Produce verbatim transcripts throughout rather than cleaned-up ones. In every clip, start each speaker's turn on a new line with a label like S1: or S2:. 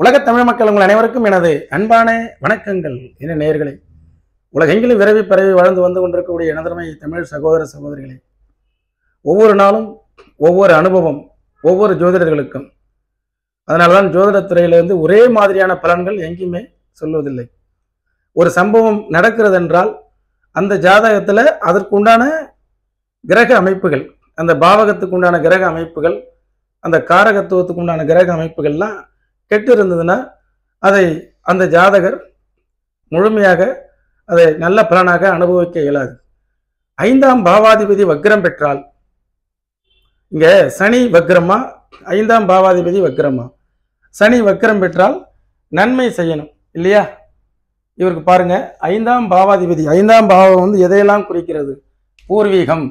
S1: உலகத் தமிழ் மக்கள் உங்கள் அனைவருக்கும் எனது அன்பான வணக்கங்கள். என்ன நேயர்களே, உலகெங்கிலும் விரைவி பரவி வாழ்ந்து வந்து கொண்டிருக்கக்கூடிய எனதருமை தமிழ் சகோதர சகோதரிகளே, ஒவ்வொரு நாளும் ஒவ்வொரு அனுபவம் ஒவ்வொரு ஜோதிடர்களுக்கும். அதனால்தான் ஜோதிடத்துறையிலிருந்து ஒரே மாதிரியான பலன்கள் எங்கேயுமே சொல்வதில்லை. ஒரு சம்பவம் நடக்கிறது என்றால் அந்த ஜாதகத்தில் அதற்குண்டான கிரக அமைப்புகள், அந்த பாவகத்துக்கு உண்டான கிரக அமைப்புகள், அந்த காரகத்துவத்துக்கு உண்டான கிரக அமைப்புகள்லாம் கெட்டு இருந்ததுன்னா அதை அந்த ஜாதகர் முழுமையாக அதை நல்ல பலனாக அனுபவிக்க இயலாது. ஐந்தாம் பாவாதிபதி வக்ரம் பெற்றால், இங்க சனி வக்ரமா ஐந்தாம் பாவாதிபதி வக்ரமா? சனி வக்ரம் பெற்றால் நன்மை செய்யணும் இல்லையா? இவருக்கு பாருங்க, ஐந்தாம் பாவாதிபதி, ஐந்தாம் பாவம் வந்து எதையெல்லாம் குறிக்கிறது? பூர்வீகம்,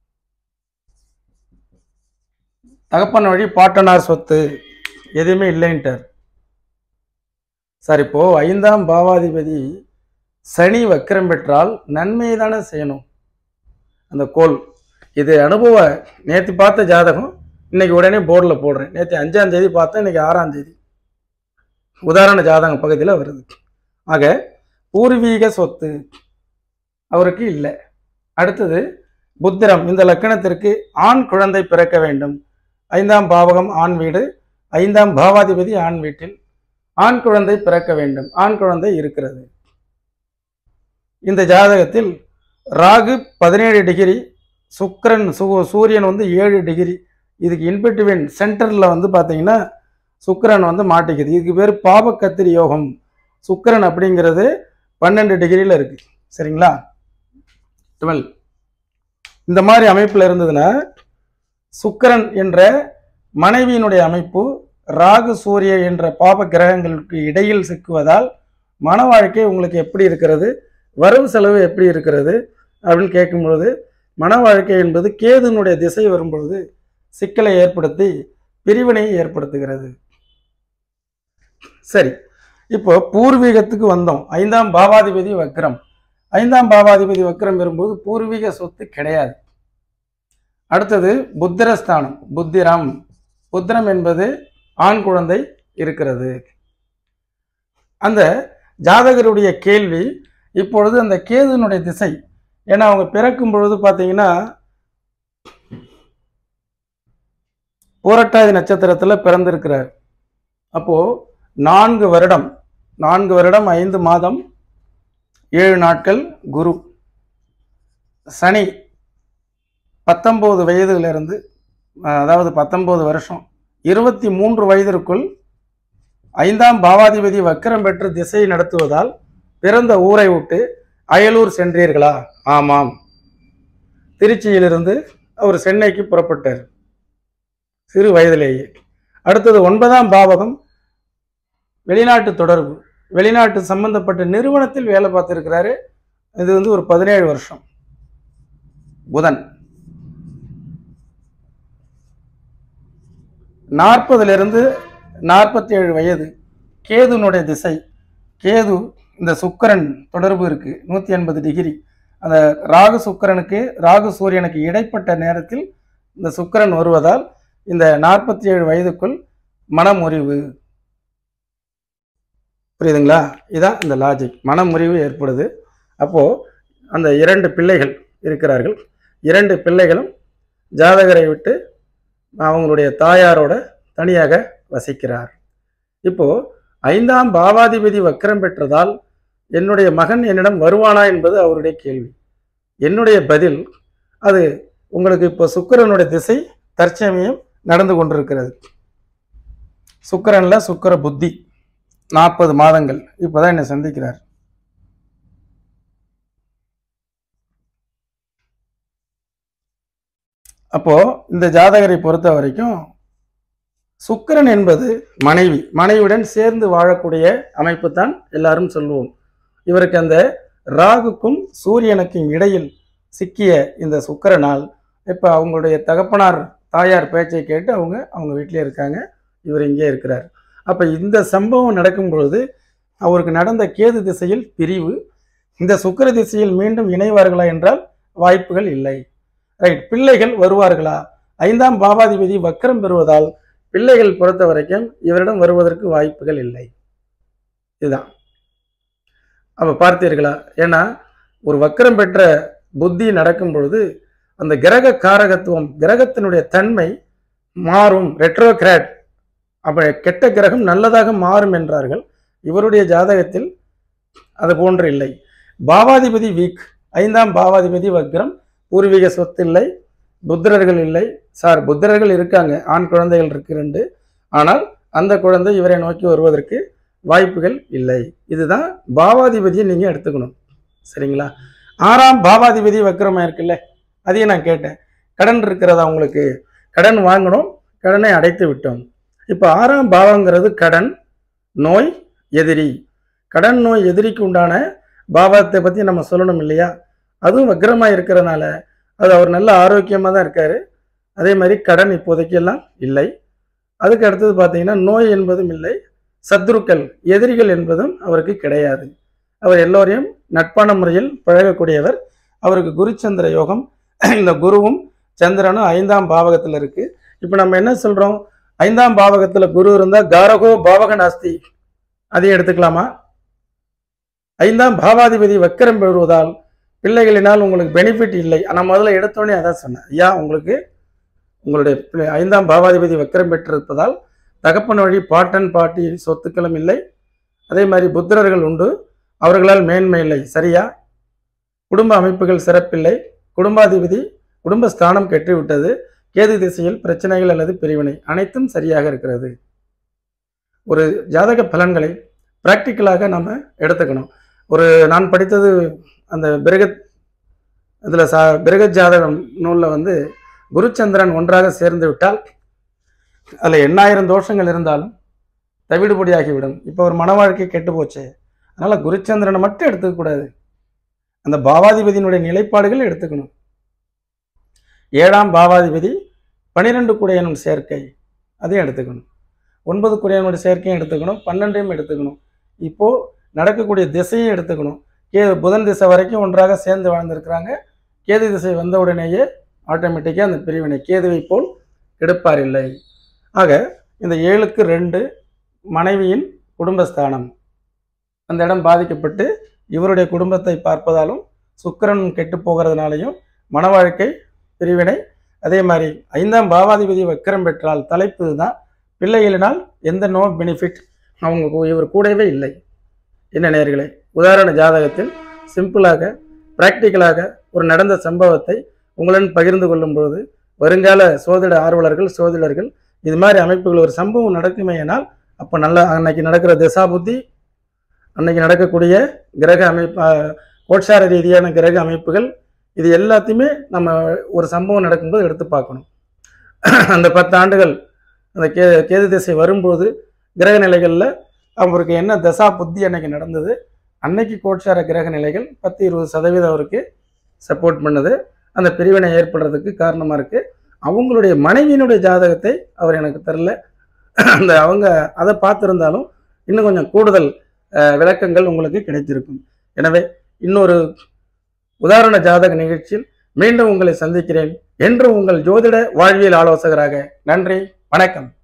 S1: தகப்பன் வழி பாட்டனார் சொத்து எதுவுமே இல்லைன்ட்டார். சார், இப்போ ஐந்தாம் பாவாதிபதி சனி வக்ரம் பெற்றால் நன்மை தானே செய்யணும் அந்த கோள். இது அனுபவ நேற்று பார்த்த ஜாதகம் இன்னைக்கு உடனே போர்டில் போடுறேன். நேற்று அஞ்சாம் தேதி பார்த்தேன், இன்னைக்கு ஆறாம் தேதி உதாரண ஜாதகம் பகுதியில் வருது. ஆக பூர்வீக சொத்து அவருக்கு இல்லை. அடுத்தது புத்திரம், இந்த லக்கணத்திற்கு ஆண் குழந்தை பிறக்க வேண்டும். ஐந்தாம் பாவகம் ஆண் வீடு, ஐந்தாம் பாவாதிபதி ஆண் வீட்டில் ஆண் குழந்தை பிறக்க வேண்டும். ஆண் குழந்தை இருக்கிறது. இந்த ஜாதகத்தில் ராகு பதினேழு டிகிரி, சுக்கிரன் சூ சூரியன் வந்து ஏழு டிகிரி. இதுக்கு இன்பிட்வீன் சென்டரில் வந்து பார்த்தீங்கன்னா சுக்கிரன் வந்து மாட்டிக்குது. இதுக்கு பேர் பாபக்கத்திரி யோகம். சுக்கிரன் அப்படிங்கிறது பன்னெண்டு டிகிரியில் இருக்கு. சரிங்களா? டுவெல் இந்த மாதிரி அமைப்பில் இருந்ததுன்னா சுக்கிரன் என்ற மனைவியினுடைய அமைப்பு ராகு சூரிய என்ற பாப கிரகங்களுக்கு இடையில் சிக்குவதால் மன வாழ்க்கை உங்களுக்கு எப்படி இருக்கிறது, வரவு செலவு எப்படி இருக்கிறது அப்படின்னு கேட்கும்பொழுது, மன வாழ்க்கை என்பது கேதுனுடைய திசை வரும்பொழுது சிக்கலை ஏற்படுத்தி பிரிவினையை ஏற்படுத்துகிறது. சரி, இப்போ பூர்வீகத்துக்கு வந்தோம். ஐந்தாம் பாவாதிபதி வக்ரம். ஐந்தாம் பாவாதிபதி வக்ரம் வரும்போது பூர்வீக சொத்து கிடையாது. அடுத்தது புத்திரஸ்தானம், புத்திரம். புத்திரம் என்பது ஆண் குழந்தை இருக்கிறது. அந்த ஜாதகருடைய கேள்வி இப்பொழுது அந்த கேதுனுடைய திசை. ஏன்னா அவங்க பிறக்கும் பொழுது பார்த்தீங்கன்னா பூரட்டாதி நட்சத்திரத்தில் பிறந்திருக்கிறார். அப்போ நான்கு வருடம் நான்கு வருடம் ஐந்து மாதம் ஏழு நாட்கள் குரு. சனி பத்தொன்பது வயதிலிருந்து, அதாவது பத்தொன்பது வருஷம் இருபத்தி மூன்று வயதிற்குள் ஐந்தாம் பாவாதிபதி வக்ரம் பெற்று திசை நடத்துவதால் பிறந்த ஊரை விட்டு அயலூர் சென்றீர்களா? ஆமாம். திருச்சியிலிருந்து அவர் சென்னைக்கு புறப்பட்டார் சிறு வயதிலேயே. அடுத்தது ஒன்பதாம் பாவகம் வெளிநாட்டு தொடர்பு, வெளிநாட்டு சம்பந்தப்பட்ட நிறுவனத்தில் வேலை பார்த்திருக்கிறாரு. இது வந்து ஒரு பதினேழு வருஷம். புதன் நாற்பதுலேருந்து நாற்பத்தி ஏழு வயது கேதுனுடைய திசை. கேது இந்த சுக்கிரன் தொடர்பு இருக்கு நூற்றி எண்பது டிகிரி. அந்த ராகு சுக்கிரனுக்கு ராகு சூரியனுக்கு இடைப்பட்ட நேரத்தில் இந்த சுக்கிரன் வருவதால் இந்த நாற்பத்தி ஏழு வயதுக்குள் மனமுறிவு. புரியுதுங்களா? இதான் இந்த லாஜிக். மனமுறிவு ஏற்படுது. அப்போ அந்த இரண்டு பிள்ளைகள் இருக்கிறார்கள். இரண்டு பிள்ளைகளும் ஜாதகரை விட்டு அவங்களுடைய தாயாரோட தனியாக வசிக்கிறார். இப்போ ஐந்தாம் பாவாதிபதி வக்ரம் பெற்றதால் என்னுடைய மகன் என்னிடம் வருவானா என்பது அவருடைய கேள்வி. என்னுடைய பதில், அது உங்களுக்கு இப்போ சுக்கிரனுடைய திசை தற்சமயம் நடந்து கொண்டிருக்கிறது. சுக்கிரன்ல சுக்கிர புத்தி நாற்பது மாதங்கள் இப்போதான் என்னை சந்திக்கிறார். அப்போ இந்த ஜாதகரை பொறுத்த வரைக்கும் சுக்கிரன் என்பது மனைவி, மனைவியுடன் சேர்ந்து வாழக்கூடிய அமைப்பு தான் எல்லாரும் சொல்லுவோம். இவருக்கு அந்த ராகுக்கும் சூரியனுக்கும் இடையில் சிக்கிய இந்த சுக்கிரனால் இப்போ அவங்களுடைய தகப்பனார் தாயார் பேச்சை கேட்டு அவங்க அவங்க வீட்டிலே இருக்காங்க, இவர் இங்கே இருக்கிறார். அப்போ இந்த சம்பவம் நடக்கும் பொழுது அவருக்கு நடந்த கேது திசையில் பிரிவு, இந்த சுக்கிர திசையில் மீண்டும் இணைவார்களா என்றால் வாய்ப்புகள் இல்லை. ரைட். பிள்ளைகள் வருவார்களா? ஐந்தாம் பாவாதிபதி வக்ரம் பெறுவதால் பிள்ளைகள் பொறுத்த வரைக்கும் இவரிடம் வருவதற்கு வாய்ப்புகள் இல்லை. இதுதான். அப்ப பார்த்தீர்களா? ஏன்னா ஒரு வக்கரம் பெற்ற புத்தி நடக்கும் பொழுது அந்த கிரக காரகத்துவம், கிரகத்தினுடைய தன்மை மாறும். ரெட்ரோகிராட், அப்ப கெட்ட கிரகம் நல்லதாக மாறும் என்றார்கள். இவருடைய ஜாதகத்தில் அது போன்று இல்லை. பாவாதிபதி வீக், ஐந்தாம் பாவாதிபதி வக்ரம், பூர்வீக சொத்து இல்லை, புத்திரர்கள் இல்லை. சார், புத்திரர்கள் இருக்காங்க, ஆண் குழந்தைகள் இருக்கு ரெண்டு. ஆனால் அந்த குழந்தை இவரை நோக்கி வருவதற்கு வாய்ப்புகள் இல்லை. இதுதான் பாவாதிபதியை நீங்க எடுத்துக்கணும். சரிங்களா? ஆறாம் பாவாதிபதி வக்ரமா இருக்குல்ல, அதையும் நான் கேட்டேன். கடன் இருக்கிறதா உங்களுக்கு? கடன் வாங்கணும், கடனை அடைத்து விட்டோம். இப்போ ஆறாம் பாவங்கிறது கடன், நோய், எதிரி. கடன், நோய், எதிரிக்கு உண்டான பாவத்தை பற்றி நம்ம சொல்லணும் இல்லையா? அதுவும் வக்ரமாக இருக்கிறதுனால அது அவர் நல்ல ஆரோக்கியமாக தான் இருக்காரு. அதே மாதிரி கடன் இப்போதைக்கு எல்லாம் இல்லை. அதுக்கு அடுத்தது பார்த்தீங்கன்னா நோய் என்பதும் இல்லை, சத்ருக்கள், எதிரிகள் என்பதும் அவருக்கு கிடையாது. அவர் எல்லோரையும் நட்பான முறையில் பழகக்கூடியவர். அவருக்கு குருச்சந்திர யோகம், இந்த குருவும் சந்திரனும் ஐந்தாம் பாவகத்தில் இருக்கு. இப்போ நம்ம என்ன சொல்றோம்? ஐந்தாம் பாவகத்தில் குரு இருந்தால் காரகோ பாவக நாஸ்தி, அதையும் எடுத்துக்கலாமா? ஐந்தாம் பாவாதிபதி வக்கரம் பெறுவதால் பிள்ளைகளினால் உங்களுக்கு பெனிஃபிட் இல்லை. ஆனால் முதல்ல எடுத்தோடனே அதான் சொன்னேன், ஐயா உங்களுக்கு உங்களுடைய ஐந்தாம் பாவாதிபதி வக்கரம் பெற்றிருப்பதால் தகப்பன் வழி பாட்டன் பாட்டி சொத்துக்களும் இல்லை. அதே மாதிரி புத்திரர்கள் உண்டு, அவர்களால் மேன்மை இல்லை. சரியா? குடும்ப அமைப்புகள் சிறப்பில்லை. குடும்பாதிபதி குடும்பஸ்தானம் கெட்டுவிட்டது. கேது திசையில் பிரச்சனைகள் அல்லது பிரிவினை அனைத்தும் சரியாக இருக்கிறது. ஒரு ஜாதக பலன்களை பிராக்டிக்கலாக நம்ம எடுத்துக்கணும். ஒரு நான் படித்தது அந்த பிருகத் இதில் சா பிருகத் ஜாதகம் நூலில் வந்து குருச்சந்திரன் ஒன்றாக சேர்ந்து விட்டால் அதில் எண்ணாயிரம் தோஷங்கள் இருந்தாலும் தவிடுபடியாகிவிடும். இப்போ ஒரு மன வாழ்க்கை கெட்டு போச்சு, அதனால் குருச்சந்திரனை மட்டும் எடுத்துக்கக்கூடாது, அந்த பாவாதிபதியினுடைய நிலைப்பாடுகள் எடுத்துக்கணும். ஏழாம் பாவாதிபதி பனிரெண்டு குடையனும் சேர்க்கை, அதையும் எடுத்துக்கணும். ஒன்பது குடையனுடைய சேர்க்கையும் எடுத்துக்கணும், பன்னெண்டையும் எடுத்துக்கணும். இப்போது நடக்கக்கூடிய திசையும் எடுத்துக்கணும். கே புதன் திசை வரைக்கும் ஒன்றாக சேர்ந்து வாழ்ந்திருக்கிறாங்க. கேது திசை வந்த உடனேயே ஆட்டோமேட்டிக்காக அந்த பிரிவினை கேதுவை போல் எடுப்பார் இல்லை. ஆக இந்த ஏழுக்கு ரெண்டு மனைவியின் குடும்பஸ்தானம், அந்த இடம் பாதிக்கப்பட்டு இவருடைய குடும்பத்தை பார்ப்பதாலும் சுக்கிரன் கெட்டு போகிறதுனாலையும் மன வாழ்க்கை பிரிவினை. அதே மாதிரி ஐந்தாம் பாவாதிபதி வக்கரம் பெற்றால் தலைப்பு தான், பிள்ளைகளினால் எந்த நோ பெனிஃபிட் அவங்க இவர் கூடவே இல்லை. என்ன நேயர்களே, உதாரண ஜாதகத்தில் சிம்பிளாக பிராக்டிக்கலாக ஒரு நடந்த சம்பவத்தை உங்களுடன் பகிர்ந்து கொள்ளும்போது வருங்கால சோதிட ஆர்வலர்கள், சோதிடர்கள் இது மாதிரி அமைப்புகள் ஒரு சம்பவம் நடக்குமே ஆனால் அப்போ நல்லா அன்னைக்கு நடக்கிற திசா புத்தி, அன்னைக்கு நடக்கக்கூடிய கிரக அமைப்பு, கோட்சார ரீதியான கிரக அமைப்புகள், இது எல்லாத்தையுமே நம்ம ஒரு சம்பவம் நடக்கும்போது எடுத்து பார்க்கணும். அந்த பத்து ஆண்டுகள் அந்த கே கேது திசை வரும்போது கிரக நிலைகளில் அவருக்கு என்ன தசா புத்தி அன்னைக்கு நடந்தது, அன்னைக்கு கோட்சார கிரக நிலைகள் பத்து இருபது சதவீதம் அவருக்கு சப்போர்ட் பண்ணுது. அந்த பிரிவினை ஏற்படுறதுக்கு காரணமாக இருக்குது. அவங்களுடைய மனைவியினுடைய ஜாதகத்தை அவர் எனக்கு தரல, அந்த அவங்க அதை பார்த்துருந்தாலும் இன்னும் கொஞ்சம் கூடுதல் விளக்கங்கள் உங்களுக்கு கிடைத்திருக்கும். எனவே இன்னொரு உதாரண ஜாதக நிகழ்ச்சியில் மீண்டும் உங்களை சந்திக்கிறேன். என்று உங்கள் ஜோதிட வாழ்வியல் ஆலோசகராக. நன்றி, வணக்கம்.